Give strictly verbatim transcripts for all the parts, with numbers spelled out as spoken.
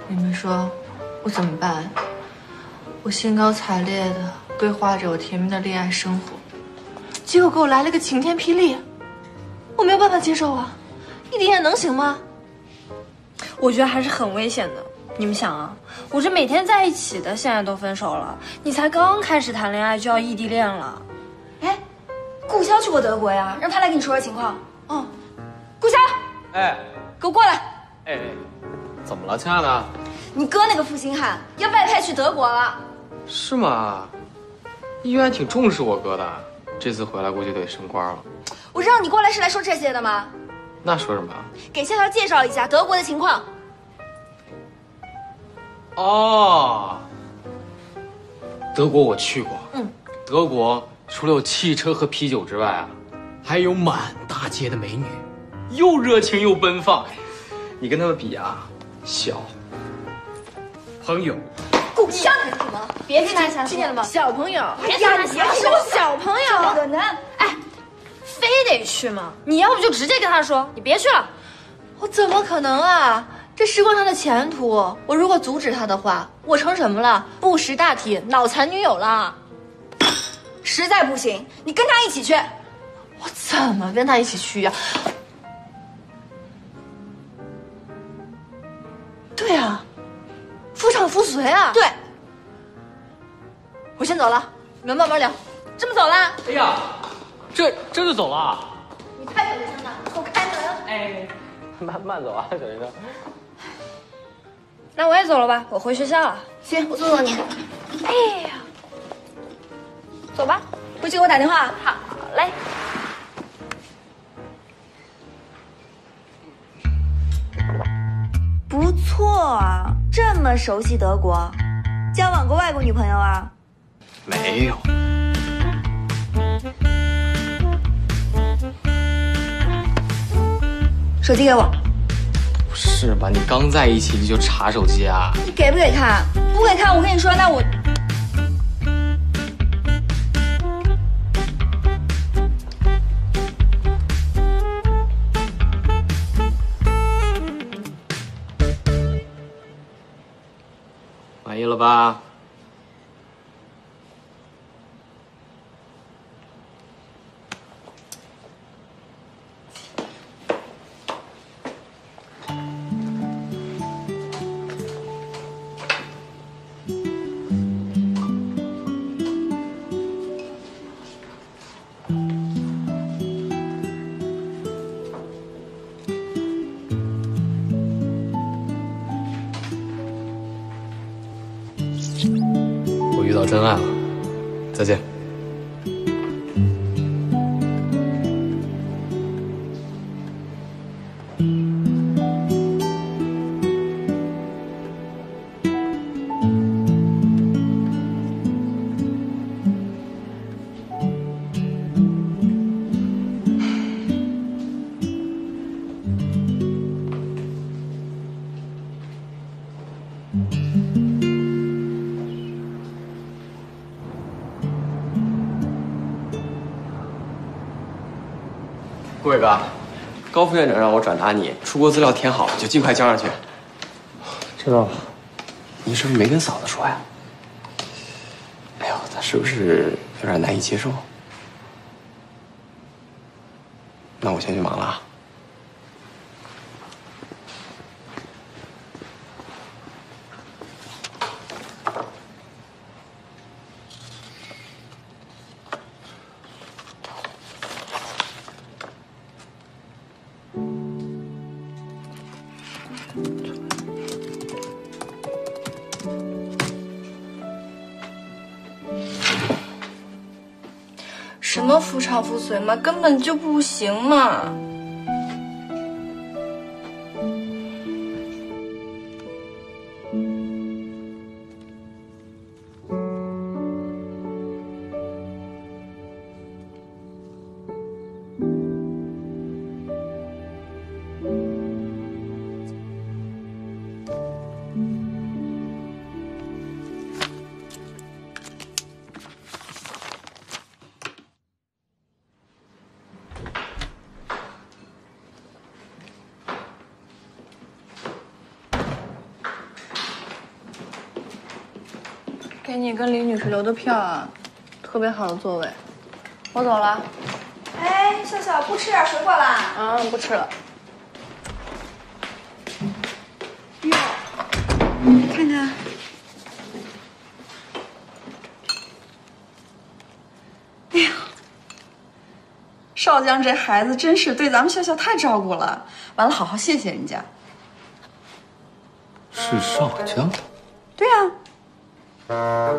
你们说我怎么办？我兴高采烈的规划着我甜蜜的恋爱生活，结果给我来了个晴天霹雳，我没有办法接受啊！异地恋能行吗？ 我觉得还是很危险的。你们想啊，我这每天在一起的，现在都分手了，你才刚开始谈恋爱就要异地恋了。 哎，顾潇去过德国呀，让他来跟你说说情况。嗯，顾潇， 哎， 给我过来。 哎，怎么了，亲爱的？ 你哥那个负心汉要外派去德国了。 是吗？医院还挺重视我哥的，这次回来估计得升官了。 我让你过来是来说这些的吗？ 那说什么？ 给笑笑介绍一下德国的情况。 哦，德国我去过。 嗯， 德国除了有汽车和啤酒之外啊，还有满大街的美女，又热情又奔放。你跟他们比啊，小朋友。 顾潇，你什么？别听他瞎说，听见了吗？ 小朋友， 别听他瞎说， 小朋友， 怎么可能？ 哎，非得去吗？你要不就直接跟他说，你别去了。 我怎么可能啊？这事关他的前途，我如果阻止他的话，我成什么了？不识大体，脑残女友了。 实在不行，你跟他一起去。 我怎么跟他一起去呀、啊？对啊，夫唱妇随啊。 对， 我先走了，你们慢慢聊。这么走啦？ 哎呀，这这就走了？ 你太小心了，给我开门。 哎，慢慢走啊，小先生。 那我也走了吧，我回学校了。 行，我送送你。 哎呀，走吧， 回去给我打电话。 好嘞。 不错啊，这么熟悉德国，交往过外国女朋友啊？ 没有。 手机给我。 不是吧？你刚在一起就查手机啊？ 你给不给看？不给看，我跟你说，那我…… 满意了吧？我遇到真爱了，再见。顾伟哥，高副院长让我转达你，出国资料填好了，就尽快交上去。知道了。你是不是没跟嫂子说呀？哎呦，她是不是有点难以接受？那我先去忙了啊。 什么夫唱妇随嘛，根本就不行嘛。 给你跟李女士留的票啊，特别好的座位。我走了。 哎，笑笑不吃点水果啦？ 啊，不吃了。 哟，你看看。哎呀，少江这孩子真是对咱们笑笑太照顾了。完了，好好谢谢人家。 是少江？ 对呀、啊。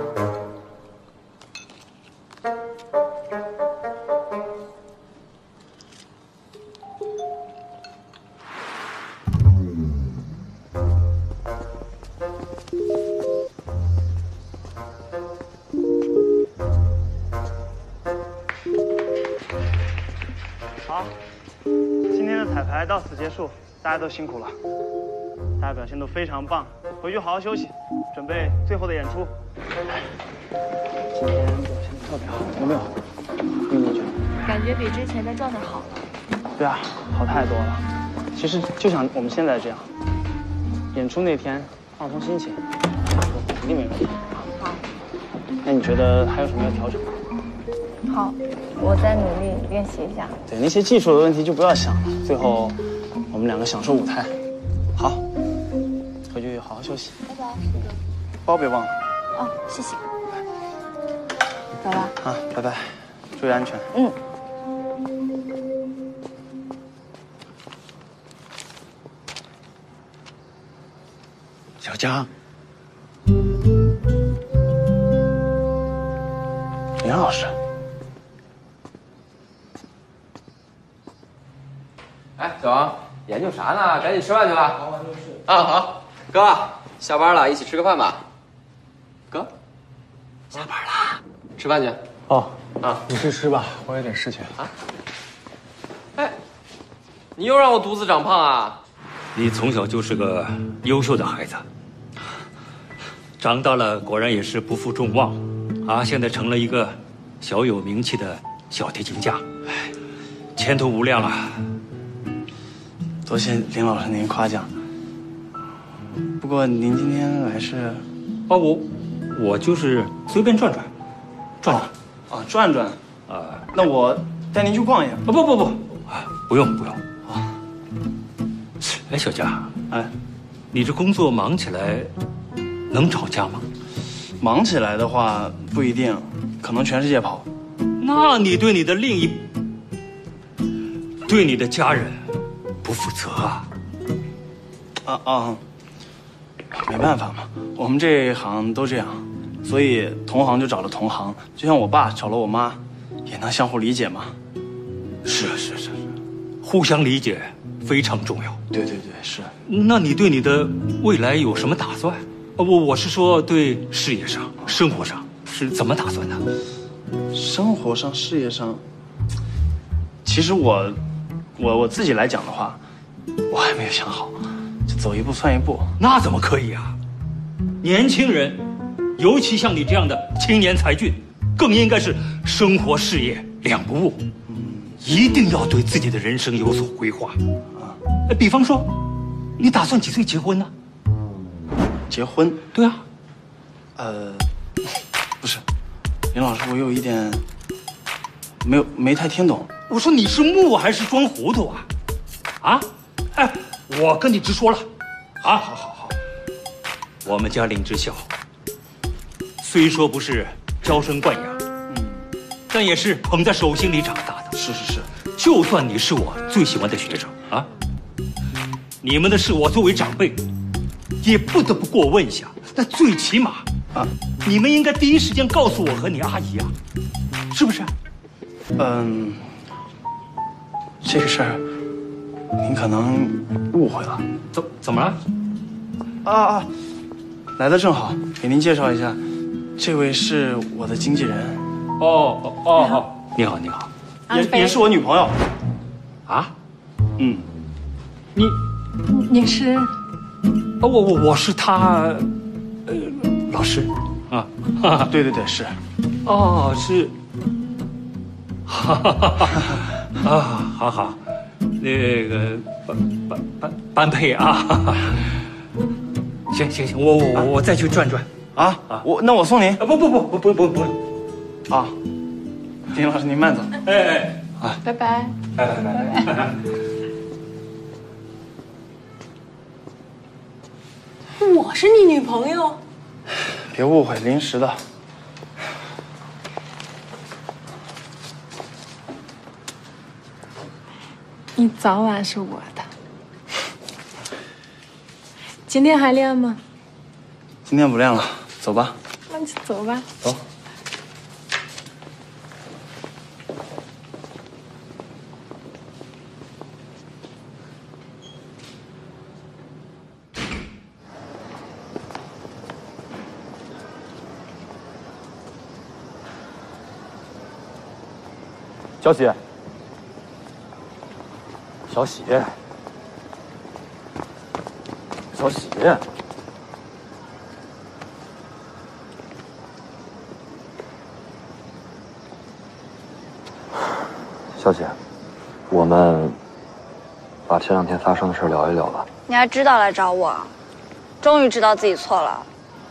好，今天的彩排到此结束，大家都辛苦了，大家表现都非常棒，回去好好休息，准备最后的演出。今天表现的特别好，有没有？你怎么觉得？ 感觉比之前的状态好了。 对啊，好太多了。其实就像我们现在这样，演出那天放松心情，肯定没问题。 好。 那你觉得还有什么要调整？ 好，我再努力练习一下。 对，那些技术的问题就不要想了。最后，我们两个享受舞台。好，回去好好休息。 拜拜。 包别忘了。 哦，谢谢。走了。 啊，拜拜，注意安全。 嗯。 小江， 林老师。 哎，小王，研究啥呢？赶紧吃饭去吧。忙完就睡。啊，好，哥，下班了，一起吃个饭吧。哥，下班了，吃饭去。 哦， 啊， 你去吃吧，我有点事情啊。哎，你又让我独自长胖啊？ 你从小就是个优秀的孩子，长大了果然也是不负众望，啊，现在成了一个小有名气的小提琴家，哎，前途无量啊。 多谢林老师您夸奖。不过您今天来是？ 哦，我我就是随便转转，转转。 啊，转转。 啊， 那我带您去逛一下。 啊，不不不，啊，不用不用。啊。哎，小佳， 哎， 你这工作忙起来，能找家吗？ 忙起来的话不一定，可能全世界跑。 那你对你的另一，对你的家人。不负责啊！ 啊啊，没办法嘛，我们这行都这样，所以同行就找了同行，就像我爸找了我妈，也能相互理解嘛。 是是是是，互相理解非常重要。 对对对，是。 那你对你的未来有什么打算？我我是说对事业上、生活上是怎么打算的？ 生活上、事业上，其实我。我我自己来讲的话，我还没有想好，就走一步算一步。 那怎么可以啊？年轻人，尤其像你这样的青年才俊，更应该是生活事业两不误，嗯，一定要对自己的人生有所规划啊。比方说，你打算几岁结婚呢？ 结婚？ 对啊。 呃，不是，林老师，我有一点没有没太听懂。 我说你是木还是装糊涂啊？啊？哎，我跟你直说了，啊，好好好，我们家林之孝，虽说不是娇生惯养，嗯，但也是捧在手心里长大的。 是是是， 就算你是我最喜欢的学生啊，你们的事我作为长辈，也不得不过问一下。那最起码啊，你们应该第一时间告诉我和你阿姨啊，是不是？ 嗯。这个事儿，您可能误会了。 怎怎么了？ 啊啊，来的正好，给您介绍一下，这位是我的经纪人。 哦哦哦哦，你好你好， 也也是我女朋友。 啊？ 嗯， 你你是？ 哦，我我我是他，呃，老师啊。哈哈， 对对对，是。 哦，是。哈哈哈哈。啊，好好，那个般般般般配啊！行行行，我我我再去转转啊啊！我那我送您。 啊不不不不不不不。 啊，丁老师您慢走。 哎哎啊， 拜拜。 拜拜拜拜。 我是你女朋友？ 别误会，临时的。 你早晚是我的。今天还练吗？ 今天不练了，走吧。 那就走吧。 走。 小喜，小喜，小喜，小喜，我们把这两天发生的事聊一聊吧。 你还知道来找我，终于知道自己错了。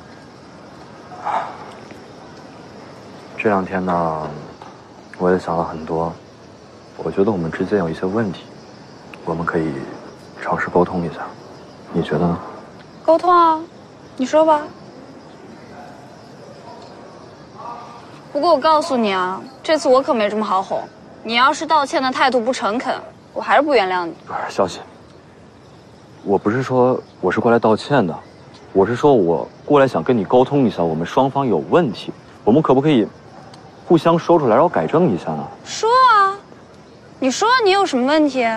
这两天呢，我也想了很多，我觉得我们之间有一些问题，我们可以尝试沟通一下，你觉得呢？ 沟通啊，你说吧。不过我告诉你啊，这次我可没这么好哄。你要是道歉的态度不诚恳，我还是不原谅你。 不是，小喜，我不是说我是过来道歉的，我是说我过来想跟你沟通一下，我们双方有问题，我们可不可以互相说出来，然后改正一下呢？ 说啊，你说你有什么问题？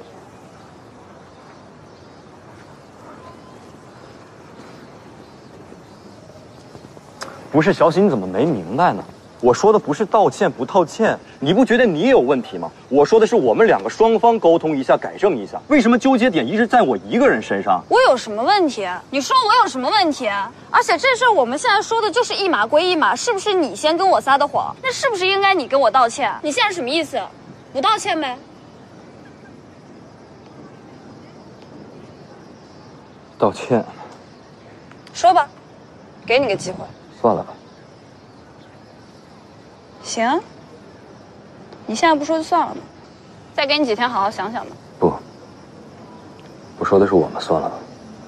不是，小喜，你怎么没明白呢？我说的不是道歉不道歉，你不觉得你也有问题吗？我说的是我们两个双方沟通一下，改正一下。为什么纠结点一直在我一个人身上？ 我有什么问题？你说我有什么问题？而且这事儿我们现在说的就是一码归一码，是不是你先跟我撒的谎？那是不是应该你跟我道歉？你现在什么意思？不道歉呗？ 道歉。 说吧，给你个机会。 算了吧。 行，你现在不说就算了吧，再给你几天好好想想吧。 不，我说的是我们，算了吧。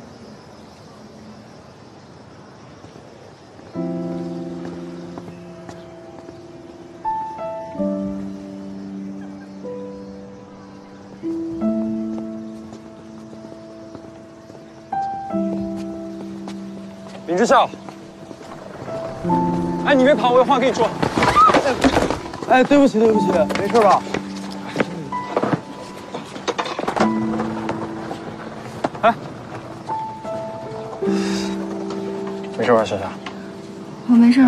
林之孝，哎，你别跑，我有话跟你说。哎，对不起，对不起，没事吧？哎，没事吧，夏夏？ 我没事。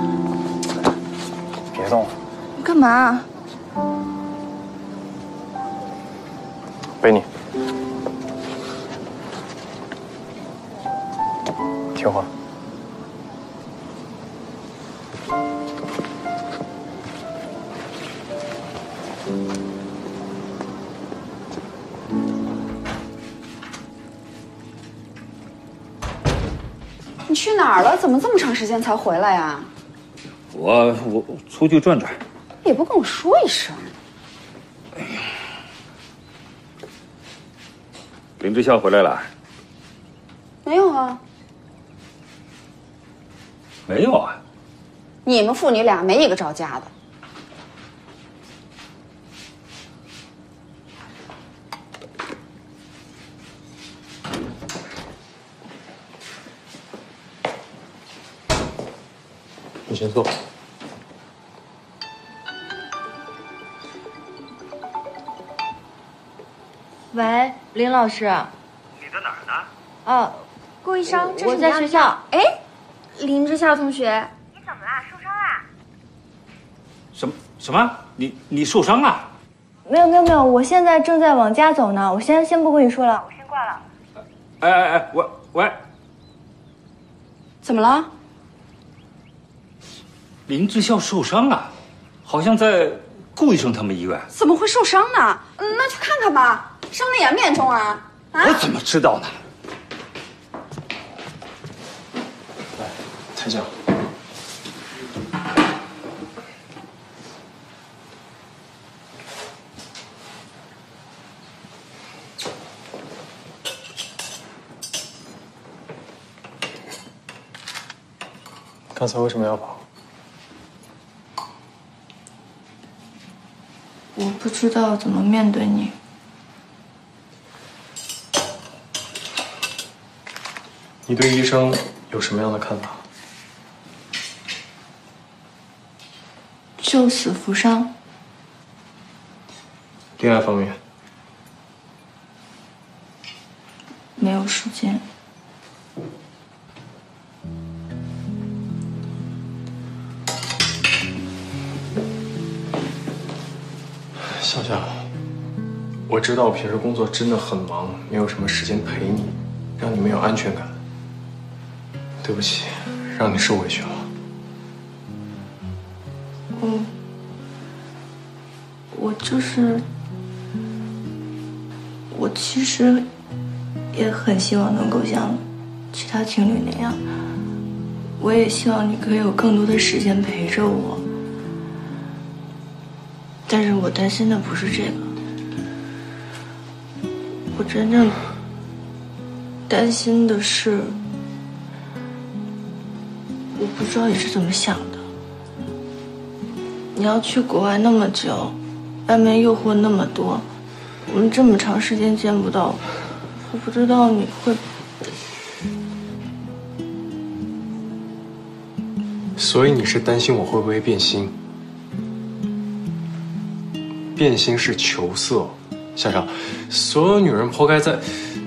别动。 你干嘛？ 背你。听话。 你去哪儿了？怎么这么长时间才回来呀？ 我我出去转转， 也不跟我说一声。 林之孝回来了？ 没有啊。 没有啊。 你们父女俩没一个着家的。 你先坐。 喂，林老师。 你在哪儿呢？ 哦， 顾医生，这是我在学校。 哎，林之孝同学， 你怎么啦？受伤啦？ 什么什么？你你受伤了？ 没有没有没有，我现在正在往家走呢。我先先不跟你说了，我先挂了。 哎哎哎，喂喂， 怎么了？ 林之孝受伤了，好像在顾医生他们医院。 怎么会受伤呢？嗯，那去看看吧。伤得严不严重啊？啊？ 我怎么知道呢？ 抬脚。刚才为什么要跑？ 我不知道怎么面对你。 你对医生有什么样的看法？ 救死扶伤。 恋爱方面， 没有时间。 笑笑，我知道我平时工作真的很忙，没有什么时间陪你，让你没有安全感。对不起，让你受委屈了。 我，我就是，我其实也很希望能够像其他情侣那样，我也希望你可以有更多的时间陪着我。但是我担心的不是这个，我真正担心的是，我不知道你是怎么想的。你要去国外那么久，外面诱惑那么多，我们这么长时间见不到，我不知道你会。 所以你是担心我会不会变心？变心是求色，笑笑，所有女人抛开在，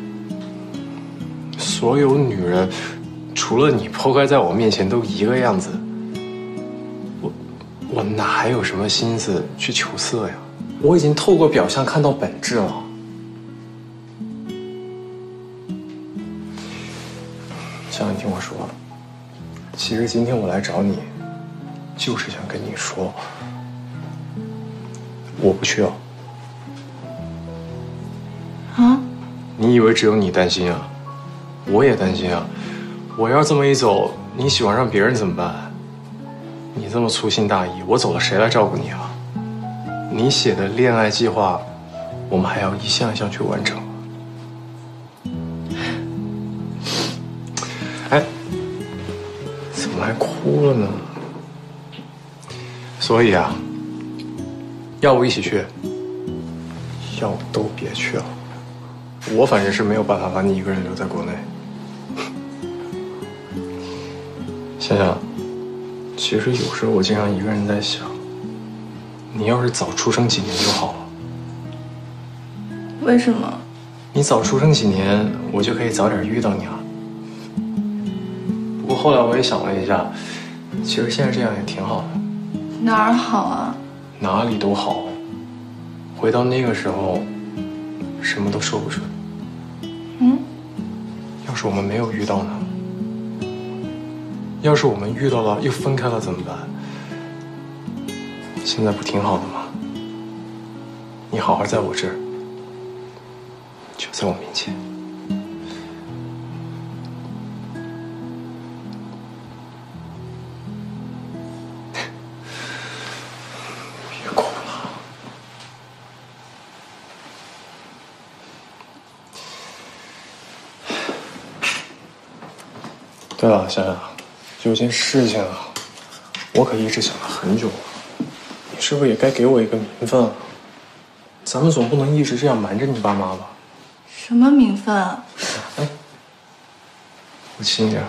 所有女人，除了你抛开在我面前都一个样子。我，我哪还有什么心思去求色呀？我已经透过表象看到本质了。笑笑，你听我说，其实今天我来找你，就是想跟你说。我不去了。 啊？ 你以为只有你担心啊？我也担心啊。我要这么一走，你喜欢上别人怎么办？你这么粗心大意，我走了谁来照顾你啊？你写的恋爱计划，我们还要一项一项去完成。哎，怎么还哭了呢？所以啊。要不一起去，要不都别去了。我反正是没有办法把你一个人留在国内。想想，其实有时候我经常一个人在想，你要是早出生几年就好了。 为什么？ 你早出生几年，我就可以早点遇到你了。不过后来我也想了一下，其实现在这样也挺好的。 哪儿好啊？ 哪里都好，回到那个时候，什么都说不准。 嗯， 要是我们没有遇到呢？要是我们遇到了又分开了怎么办？现在不挺好的吗？你好好在我这儿，就在我面前。对了，想想，有件事情啊，我可一直想了很久了。你是不是也该给我一个名分啊？咱们总不能一直这样瞒着你爸妈吧？ 什么名分啊？ 哎，我亲一点。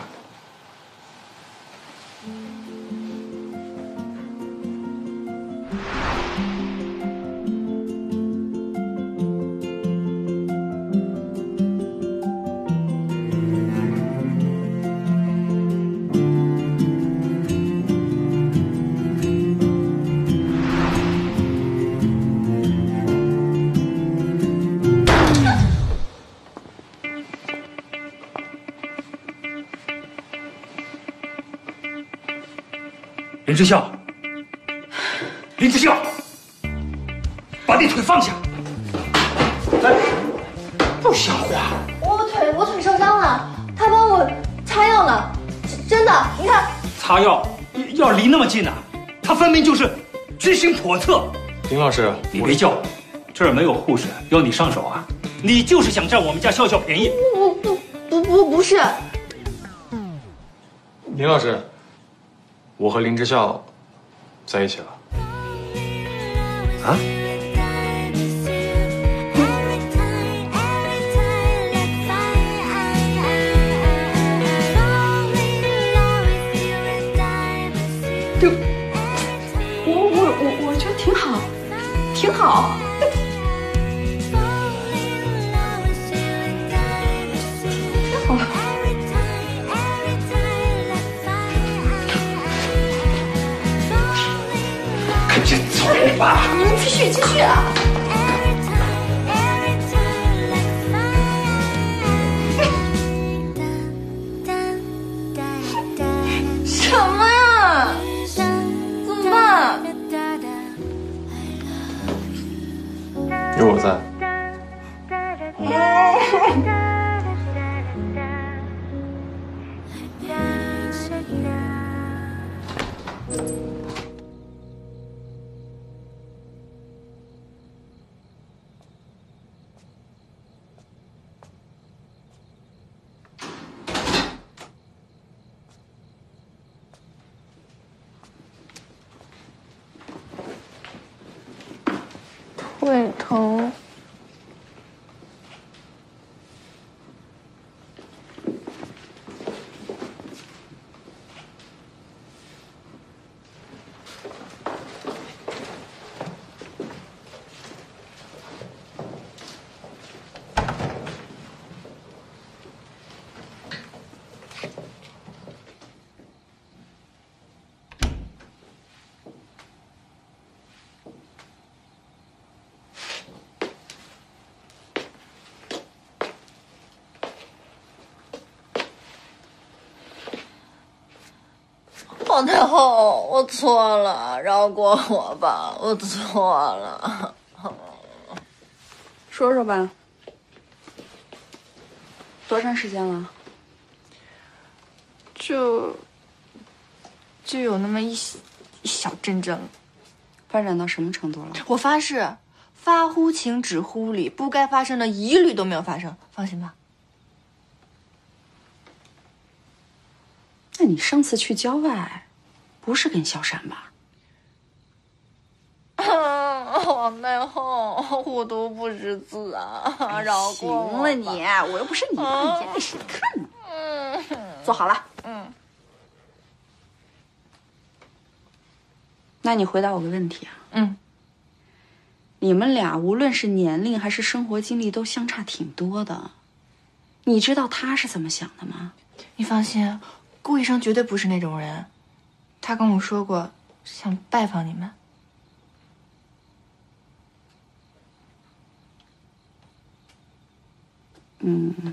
林之孝，林之孝，把你腿放下！哎，不像话！ 我腿我腿受伤了，他帮我擦药了，真的，你看。 擦药要离那么近呢、啊？他分明就是居心叵测。 林老师， 你别叫，这儿没有护士，要你上手啊！你就是想占我们家笑笑便宜。 不不不不不是。 林老师，我和林之孝在一起了。啊？ 这，我我我我觉得挺好，挺好。挺好。 赶紧走吧！ 你们继续继续啊！什么呀？怎么办？ 有我在。 胃疼。皇太后，我错了，饶过我吧，我错了。 说说吧，多长时间了？ 就就有那么一一小阵阵了。 发展到什么程度了？ 我发誓，发乎情，止乎礼，不该发生的一律都没有发生，放心吧。 那你上次去郊外，不是跟小闪吧？ 皇太后，虎毒不识字啊，饶过我。 行了你，我又不是你爸，你演给谁看呢？嗯，坐好了。嗯。那你回答我个问题啊。 嗯。 你们俩无论是年龄还是生活经历都相差挺多的，你知道他是怎么想的吗？ 你放心，顾医生绝对不是那种人，他跟我说过想拜访你们。 嗯，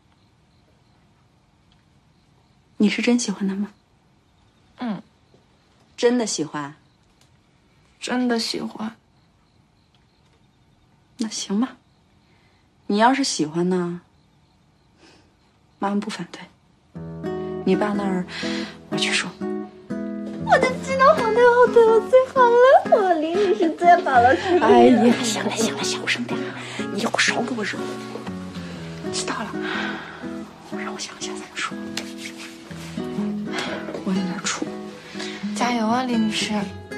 你是真喜欢他吗？ 嗯， 真的喜欢， 真的喜欢。 那行吧，你要是喜欢呢，妈妈不反对。你爸那儿，我去说。 我就知道皇太后对我最好了，我林女士最好了。 哎呀，行了行了，小声点，你以后少给我惹。知道了，让我想一下怎么说。我有点怵。 加油啊，林女士！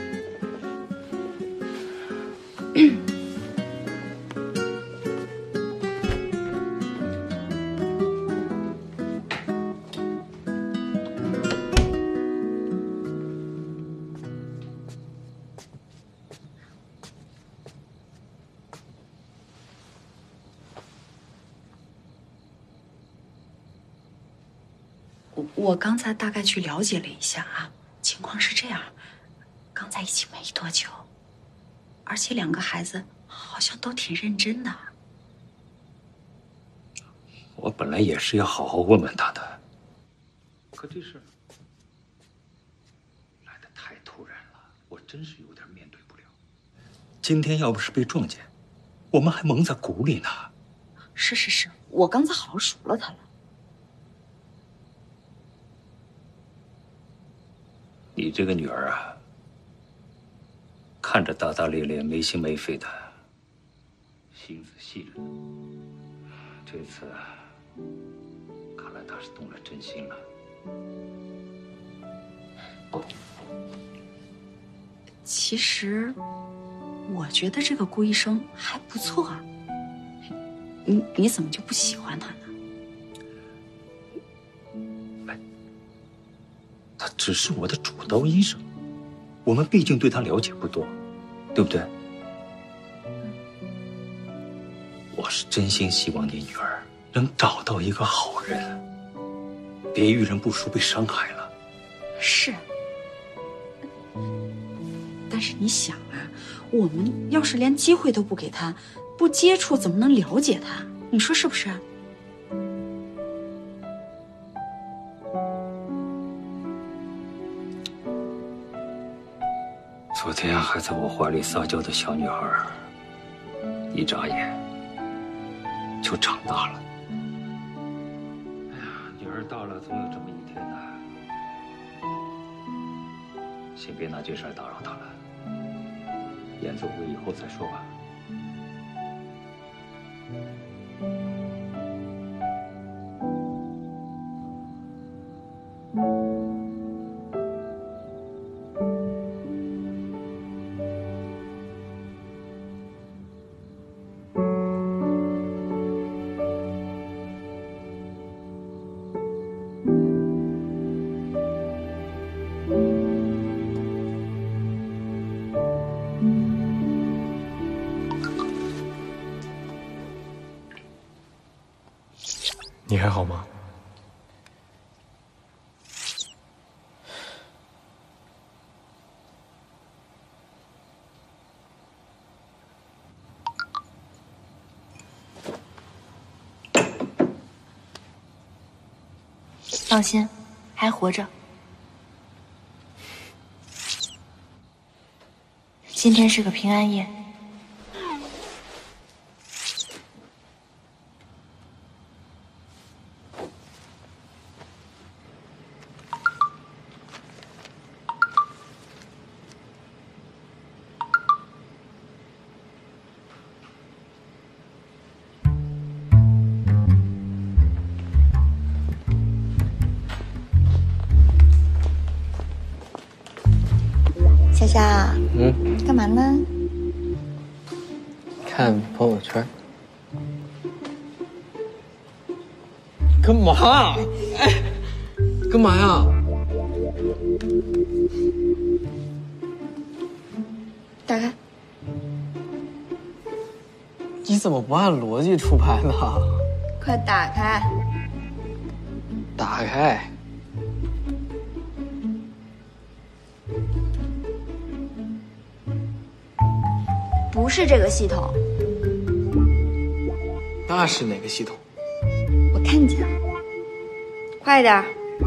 我刚才大概去了解了一下啊，情况是这样，刚在一起没多久，而且两个孩子好像都挺认真的。 我本来也是要好好问问他的，可这事来得太突然了，我真是有点面对不了。今天要不是被撞见，我们还蒙在鼓里呢。 是是是，我刚才好好数了他了。 你这个女儿啊，看着大大咧咧、没心没肺的，心思细着呢。这次看来她是动了真心了。 其实，我觉得这个顾医生还不错啊。你你怎么就不喜欢他呢？ 他只是我的主刀医生，我们毕竟对他了解不多，对不对？我是真心希望你女儿能找到一个好人，别遇人不淑被伤害了。 是，但是你想啊，我们要是连机会都不给他，不接触怎么能了解他？你说是不是？ 昨天还在我怀里撒娇的小女孩，一眨眼就长大了。哎呀，女儿大了总有这么一天的。先别拿这事儿打扰她了，演奏会以后再说吧。 你还好吗？ 放心，还活着。今天是个平安夜。 夏夏， 嗯， 干嘛呢？ 看朋友圈。干嘛？哎，干嘛呀？ 打开。 你怎么不按逻辑出牌呢？ 快打开。 打开。 不是这个系统。 那是哪个系统？ 我看见了。快点儿。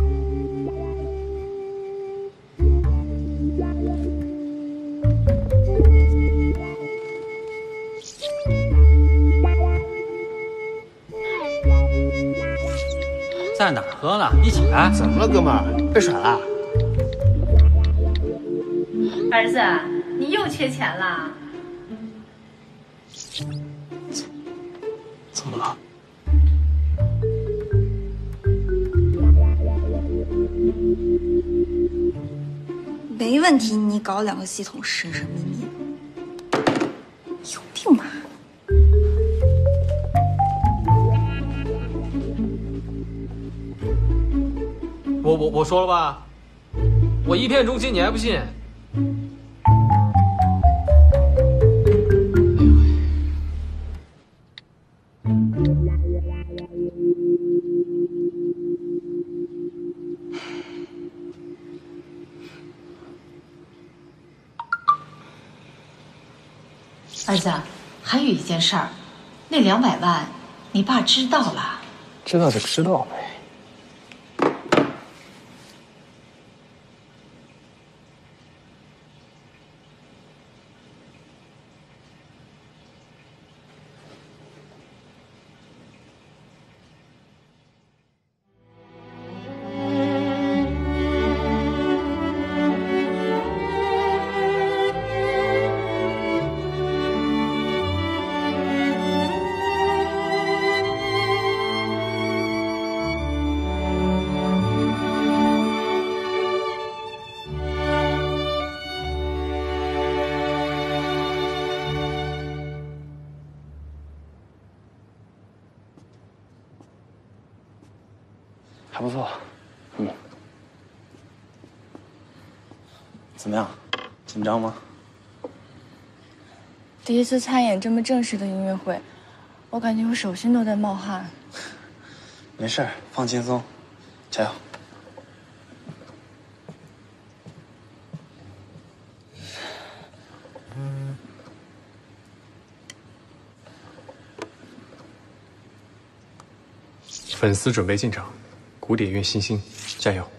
在哪儿喝呢？一起来。 怎么了，哥们儿？被甩了？ 儿子，你又缺钱了？ 怎么了？ 没问题，你搞两个系统神神秘秘，有病吧？ 我我我说了吧，我一片忠心，你还不信？ 儿子，还有一件事儿，那两百万，你爸知道了。 知道就知道呗。 还不错。嗯。怎么样？紧张吗？ 第一次参演这么正式的音乐会，我感觉我手心都在冒汗。 没事，放轻松，加油。 粉丝准备进场，古典乐新星，加油！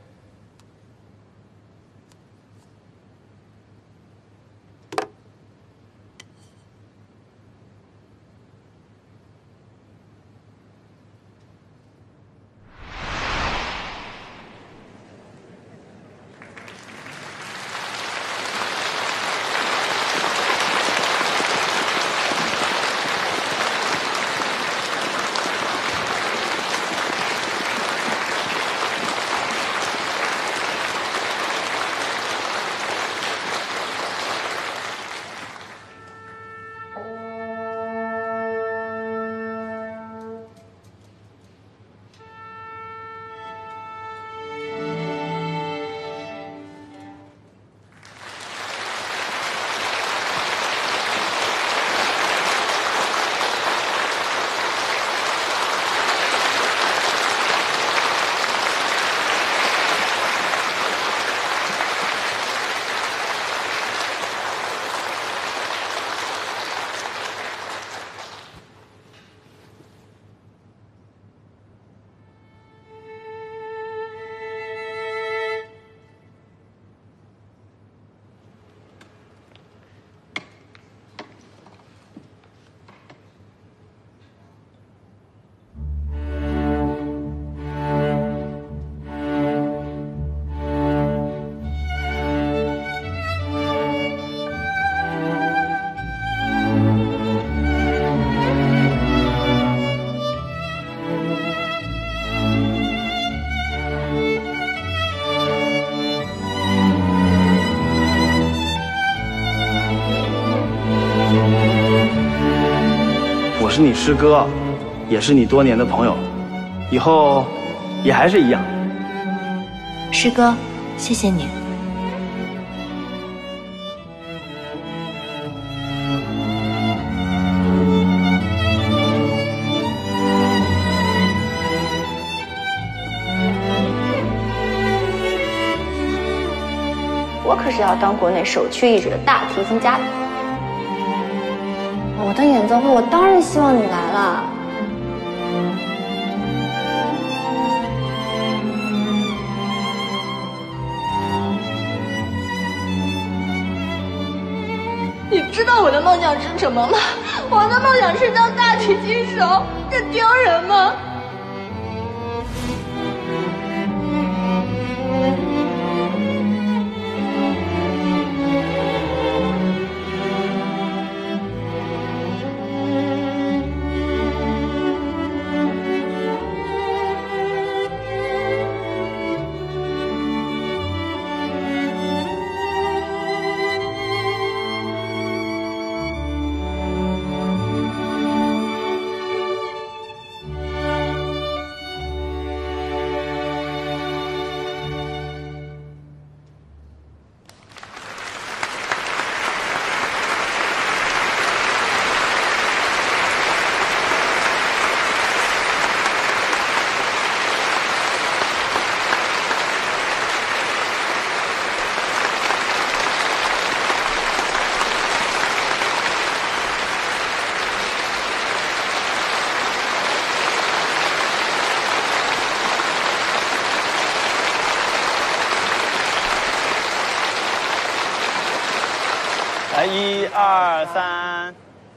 我是你师哥，也是你多年的朋友，以后也还是一样。 师哥，谢谢你。 我可是要当国内首屈一指的大提琴家的。我的演奏会，我当然希望你来了。 你知道我的梦想是什么吗？我的梦想是当大提琴手，这丢人吗？ 来，一二三。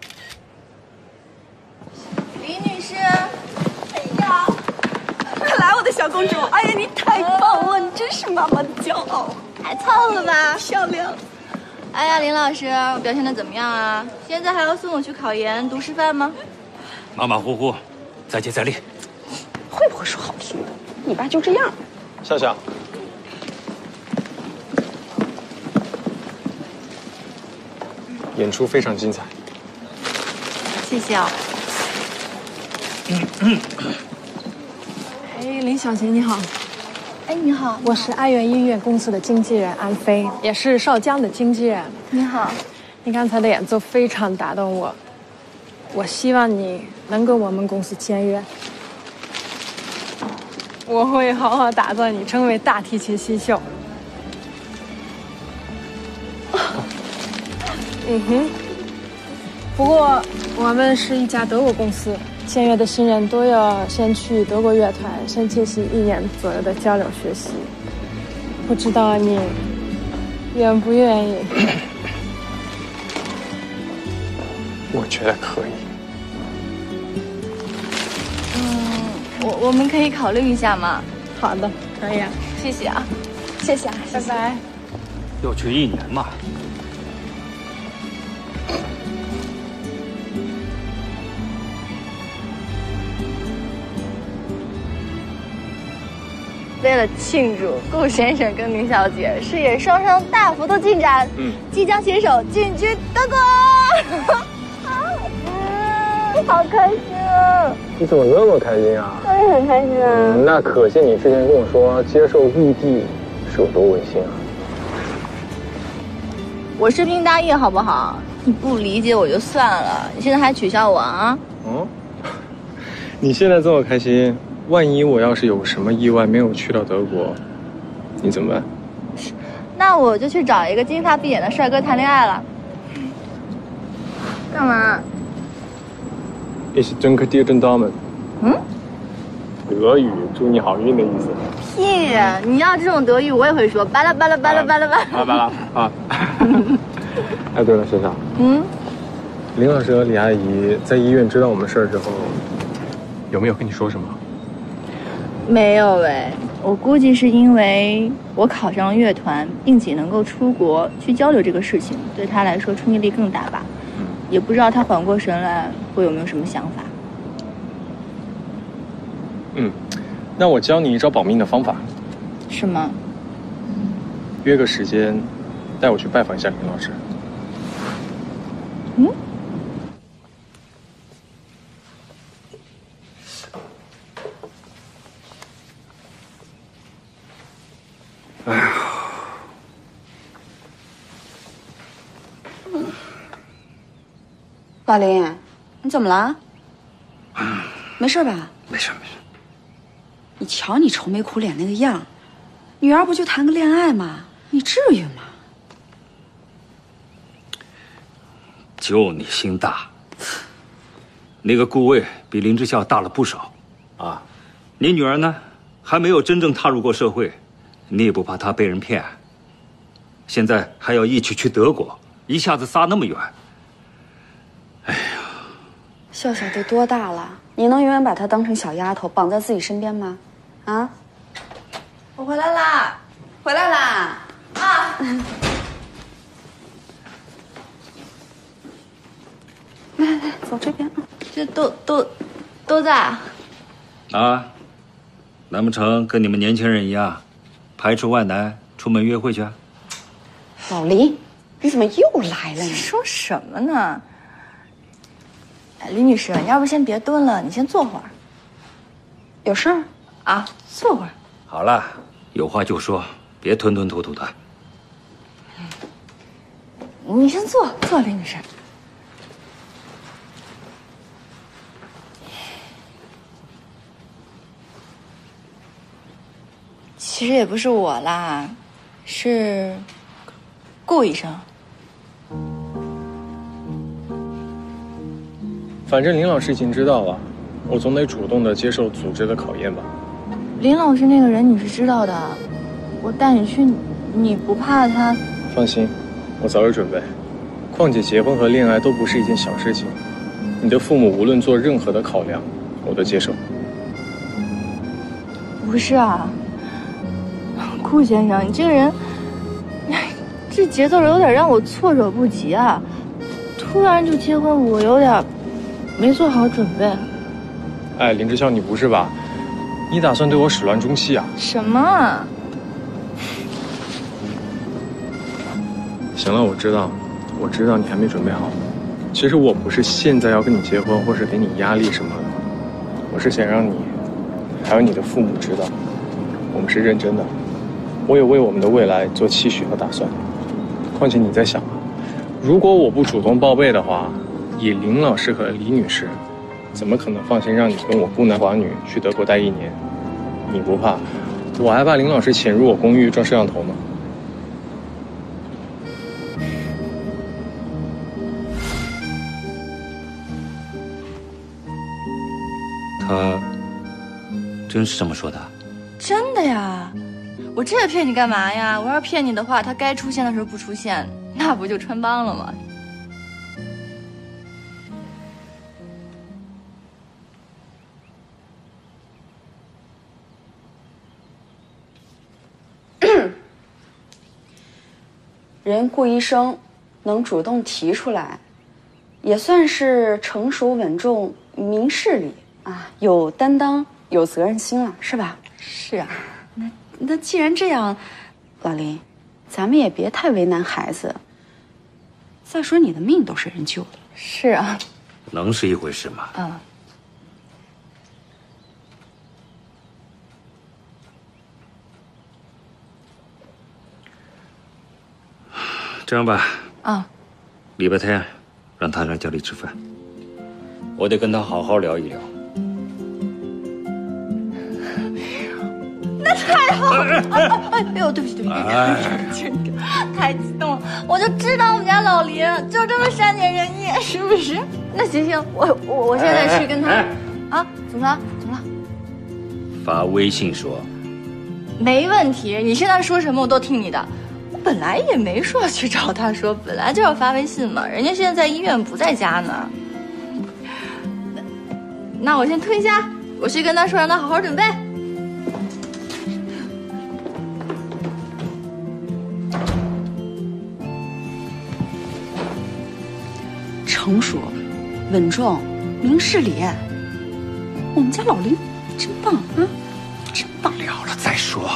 李女士，哎呀，来，我的小公主，哎呀，你太棒了，你真是妈妈的骄傲，太胖了吧，漂亮。哎呀，林老师，我表现的怎么样啊？现在还要送我去考研读师范吗？ 马马虎虎，再接再厉。 会不会说好听的？你爸就这样。 夏夏。演出非常精彩， 谢谢啊。 哎， 林小姐你好。 哎，你好， 我是爱乐音乐公司的经纪人安飞，也是少江的经纪人。 你好， 你刚才的演奏非常打动我，我希望你能跟我们公司签约。我会好好打造你，成为大提琴新秀。嗯哼。不过我们是一家德国公司，签约的新人都要先去德国乐团，先进行一年左右的交流学习。不知道你愿不愿意？ 我觉得可以。 我我们可以考虑一下吗？ 好的，可以啊。 谢谢啊，谢谢啊， 拜拜。 要去一年嘛。 为了庆祝顾先生跟林小姐事业双双大幅度进展，嗯，即将携手进军德国。嗯，好开心啊！ 你怎么那么开心啊？ 我也很开心啊。 嗯，那可见你之前跟我说接受异地是有多违心啊。 我是拼答应好不好？你不理解我就算了，你现在还取笑我啊？ 哦，你现在这么开心，万一我要是有什么意外没有去到德国，你怎么办？ 那我就去找一个金发碧眼的帅哥谈恋爱了。干嘛？ Ich danke dir den Damen。 嗯， 德语祝你好运的意思。 屁！你要这种德语我也会说，巴拉巴拉巴拉巴拉巴拉巴拉巴拉啊！哎，对了，学长， 嗯， 林老师和李阿姨在医院知道我们事儿之后，有没有跟你说什么？ 没有哎，我估计是因为我考上了乐团，并且能够出国去交流这个事情，对他来说冲击力更大吧。嗯，也不知道他缓过神来会有没有什么想法。 嗯，那我教你一招保命的方法。 什么？ 约个时间，带我去拜访一下林老师。 嗯。 哎呀， 老林，你怎么了？没事吧？ 没事没事。 你瞧你愁眉苦脸那个样，女儿不就谈个恋爱吗？你至于吗？ 就你心大。那个顾魏比林之孝大了不少，啊，你女儿呢，还没有真正踏入过社会，你也不怕她被人骗？现在还要一起去德国，一下子撒那么远。哎呀， 笑笑都多大了？你能永远把她当成小丫头绑在自己身边吗？啊！我回来啦，回来啦！啊！来来来，走这边啊！ 这都都都在啊！ 啊，难不成跟你们年轻人一样，排除万难出门约会去？ 老林，你怎么又来了呢？ 说什么呢？哎，李女士，你要不先别蹲了，你先坐会儿。 有事儿啊？坐会儿。 好了，有话就说，别吞吞吐吐的。 你先坐，坐，李女士。其实也不是我啦，是顾医生。 反正林老师已经知道了，我总得主动的接受组织的考验吧。 林老师那个人你是知道的，我带你去，你不怕他？ 放心，我早有准备。况且结婚和恋爱都不是一件小事情，你的父母无论做任何的考量，我都接受。 不是啊，顾先生，你这个人，这节奏有点让我措手不及啊！突然就结婚，我有点没做好准备。 哎，林之孝，你不是吧？你打算对我始乱终弃啊？ 什么？ 行了，我知道，我知道你还没准备好。其实我不是现在要跟你结婚，或是给你压力什么的，我是想让你还有你的父母知道，我们是认真的。我也为我们的未来做期许和打算。况且你在想啊，如果我不主动报备的话，以林老师和李女士，怎么可能放心让你跟我孤男寡女去德国待一年？你不怕我还怕林老师潜入我公寓装摄像头吗？ 他真是这么说的？ 真的呀，我这骗你干嘛呀？我要是骗你的话，他该出现的时候不出现，那不就穿帮了吗？ 人顾医生能主动提出来，也算是成熟稳重、明事理啊，有担当、有责任心了，是吧？ 是啊。 那那既然这样，老林，咱们也别太为难孩子。再说你的命都是人救的。 是啊。 能是一回事吗？ 嗯。 这样吧， 啊， 礼拜天让他来家里吃饭，我得跟他好好聊一聊。 那太好了！哎哎哎呦，对不起对不起，哎、太激动了，我就知道我们家老林就这么善解人意，是不是？那行行，我我我现在去跟他、哎哎、啊，怎么了？怎么了？ 发微信说。 没问题，你现在说什么我都听你的。本来也没说要去找他说，本来就要发微信嘛。人家现在在医院不在家呢。那我先退下，我去跟他说，让他好好准备。 成熟、稳重、明事理，我们家老林真棒啊，真棒！ 聊了再说。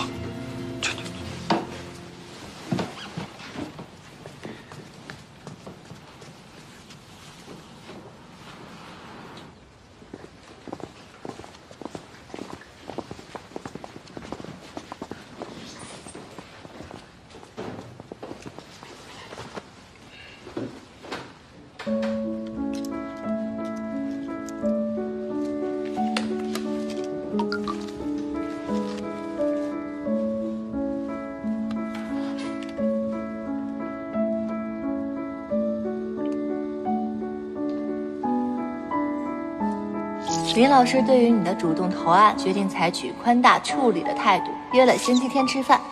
林老师对于你的主动投案，决定采取宽大处理的态度，约了星期天吃饭。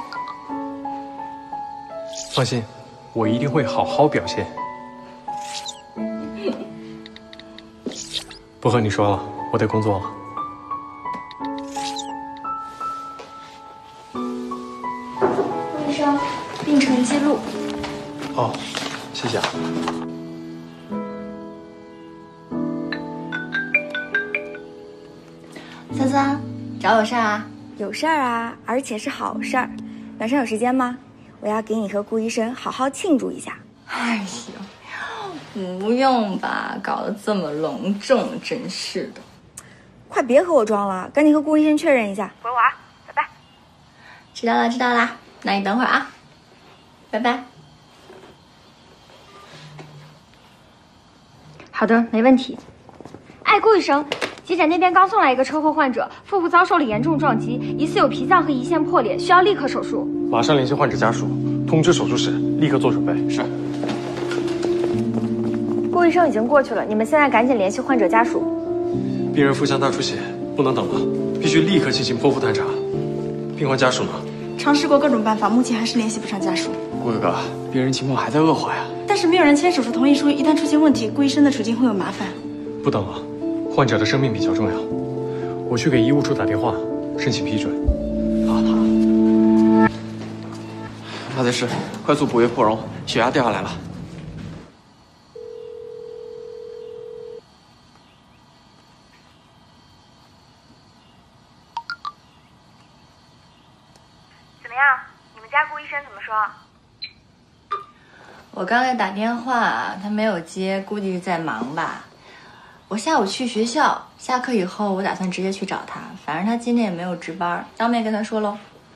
放心，我一定会好好表现。不和你说了，我得工作了。 医生，病程记录。 哦，谢谢啊。 三三，找我事儿啊？ 有事儿啊，而且是好事儿。晚上有时间吗？我要给你和顾医生好好庆祝一下。 哎呦，不用吧，搞得这么隆重，真是的。 快别和我装了，赶紧和顾医生确认一下。回我啊，拜拜。 知道了，知道了。那你等会儿啊，拜拜。 好的，没问题。哎，顾医生。急诊那边刚送来一个车祸患者，腹部遭受了严重撞击，疑似有脾脏和胰腺破裂，需要立刻手术。 马上联系患者家属，通知手术室，立刻做准备。是。 顾医生已经过去了，你们现在赶紧联系患者家属。 病人腹腔大出血，不能等了，必须立刻进行剖腹探查。病患家属呢？ 尝试过各种办法，目前还是联系不上家属。 顾哥哥，病人情况还在恶化呀。 但是没有人签手术同意书，一旦出现问题，顾医生的处境会有麻烦。 不等了。患者的生命比较重要，我去给医务处打电话，申请批准。 好，好。马队师，快速补液扩容，血压掉下来了。 怎么样？你们家顾医生怎么说？ 我刚才打电话，他没有接，估计是在忙吧。 我下午去学校，下课以后我打算直接去找他，反正他今天也没有值班，当面跟他说喽。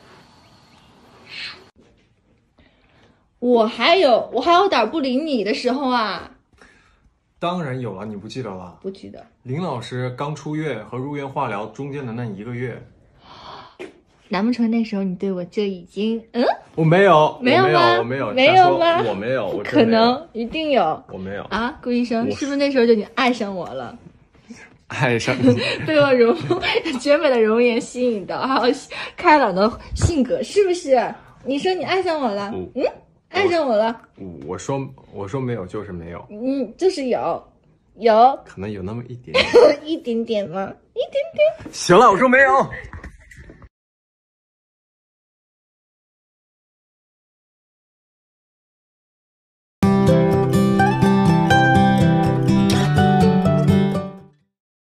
我还有我还有点不理你的时候啊。 当然有了，你不记得了？ 不记得。 林老师刚出院和入院化疗中间的那一个月， 难不成那时候你对我就已经嗯？ 我没有， 没有吗？ 我没有， 没有吗？ 我没有， 不可能，一定有。 我没有啊，顾医生，是不是那时候就已经爱上我了？ 爱上你， 被我容绝美的容颜吸引到，还有开朗的性格，是不是？你说你爱上我了？嗯，爱上我了。 我说我说没有就是没有。 嗯，就是有，有， 可能有那么一点一点点吗？一点点。 行了，我说没有。